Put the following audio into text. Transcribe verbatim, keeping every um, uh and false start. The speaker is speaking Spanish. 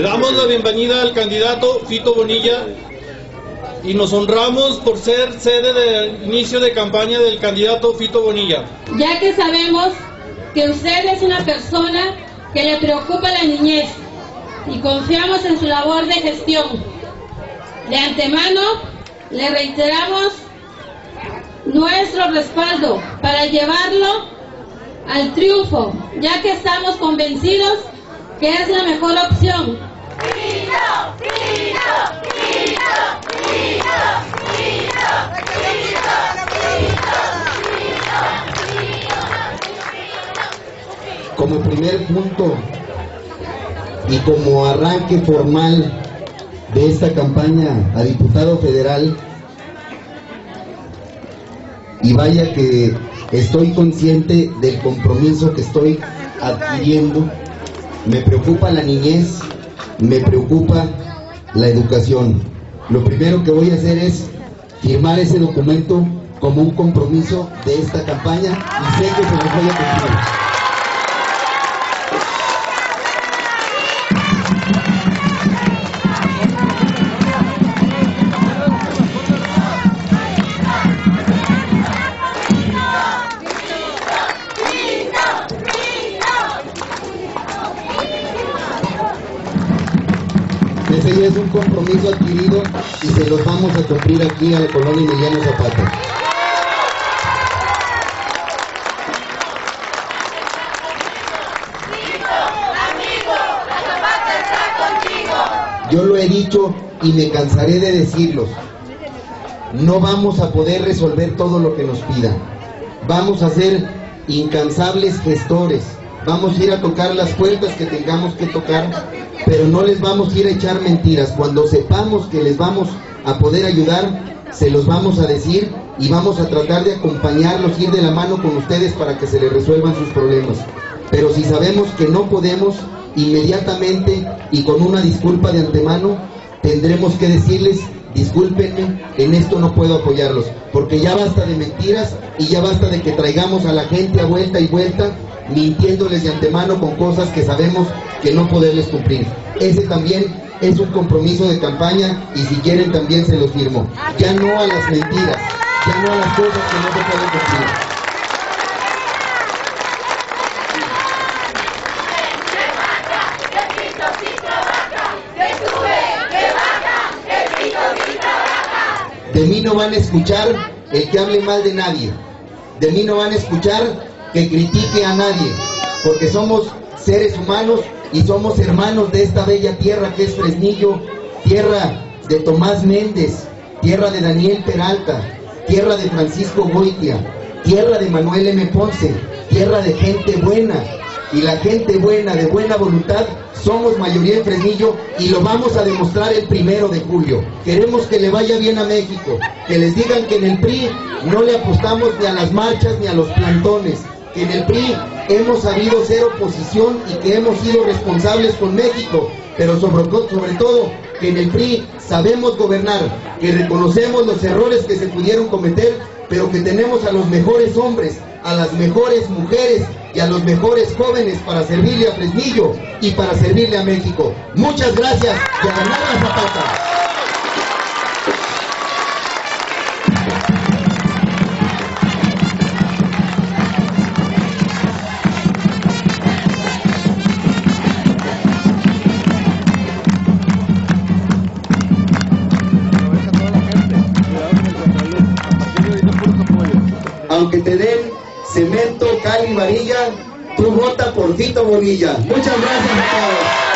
Le damos la bienvenida al candidato Fito Bonilla y nos honramos por ser sede del inicio de campaña del candidato Fito Bonilla. Ya que sabemos que usted es una persona que le preocupa la niñez y confiamos en su labor de gestión. De antemano, le reiteramos nuestro respaldo para llevarlo al triunfo, ya que estamos convencidos que es la mejor opción. ¡Fito! ¡Fito! ¡Fito! ¡Fito! ¡Fito! ¡Fito! Como primer punto y como arranque formal de esta campaña a diputado federal, y vaya que estoy consciente del compromiso que estoy adquiriendo, me preocupa la niñez, me preocupa la educación. Lo primero que voy a hacer es firmar ese documento como un compromiso de esta campaña y sé que se los voy a cumplir. Ese ya es un compromiso adquirido y se los vamos a cumplir aquí a la colonia Emiliano Zapata. Yo lo he dicho y me cansaré de decirlos. No vamos a poder resolver todo lo que nos pidan. Vamos a ser incansables gestores. Vamos a ir a tocar las puertas que tengamos que tocar, pero no les vamos a ir a echar mentiras. Cuando sepamos que les vamos a poder ayudar, se los vamos a decir y vamos a tratar de acompañarlos, ir de la mano con ustedes para que se les resuelvan sus problemas. Pero si sabemos que no podemos, inmediatamente y con una disculpa de antemano, tendremos que decirles: discúlpenme, en esto no puedo apoyarlos, porque ya basta de mentiras y ya basta de que traigamos a la gente a vuelta y vuelta, mintiéndoles de antemano con cosas que sabemos que no poderles cumplir. Ese también es un compromiso de campaña y si quieren también se los firmo. Ya no a las mentiras, ya no a las cosas que no se pueden cumplir. De mí no van a escuchar el que hable mal de nadie. De mí no van a escuchar que critique a nadie, porque somos seres humanos y somos hermanos de esta bella tierra que es Fresnillo, tierra de Tomás Méndez, tierra de Daniel Peralta, tierra de Francisco Goitia, tierra de Manuel M. Ponce, tierra de gente buena. Y la gente buena, de buena voluntad, somos mayoría en Fresnillo y lo vamos a demostrar el primero de julio. Queremos que le vaya bien a México, que les digan que en el P R I no le apostamos ni a las marchas ni a los plantones, que en el P R I hemos sabido ser oposición y que hemos sido responsables con México, pero sobre, sobre todo que en el P R I sabemos gobernar, que reconocemos los errores que se pudieron cometer, pero que tenemos a los mejores hombres, a las mejores mujeres y a los mejores jóvenes para servirle a Fresnillo y para servirle a México. Muchas gracias y a ganar la Zapata. Aunque te den cemento, cal y varilla, tú vota por Fito Bonilla. Muchas gracias a todos.